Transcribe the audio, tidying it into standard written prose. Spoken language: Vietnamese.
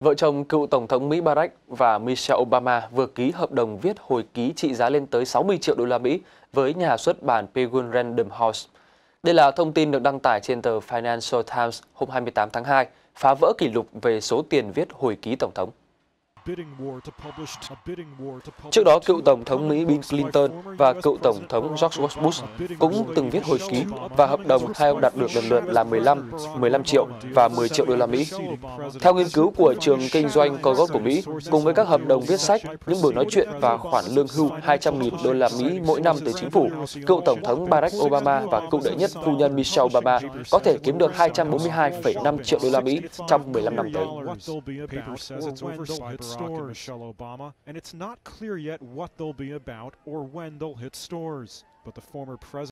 Vợ chồng cựu Tổng thống Mỹ Barack và Michelle Obama vừa ký hợp đồng viết hồi ký trị giá lên tới 60 triệu đô la Mỹ với nhà xuất bản Penguin Random House. Đây là thông tin được đăng tải trên tờ Financial Times hôm 28 tháng 2, phá vỡ kỷ lục về số tiền viết hồi ký Tổng thống. Trước đó, cựu Tổng thống Mỹ Bill Clinton và cựu Tổng thống George W. Bush cũng từng viết hồi ký và hợp đồng hai ông đạt được lần lượt là 15 triệu và 10 triệu đô la Mỹ. Theo nghiên cứu của trường kinh doanh có gốc của Mỹ, cùng với các hợp đồng viết sách, những buổi nói chuyện và khoản lương hưu 200.000 đô la Mỹ mỗi năm từ chính phủ, cựu Tổng thống Barack Obama và cựu đệ nhất phu nhân Michelle Obama có thể kiếm được 242,5 triệu đô la Mỹ trong 15 năm tới. Michelle Obama, and it's not clear yet what they'll be about or when they'll hit stores. But the former president